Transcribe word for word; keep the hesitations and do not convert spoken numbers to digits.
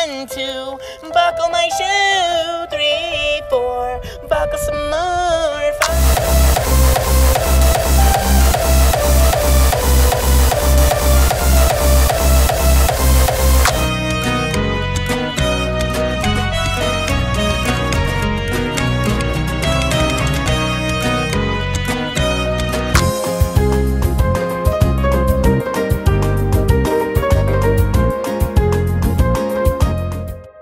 one, two. Buckle my shoe, three, four. Buckle some more.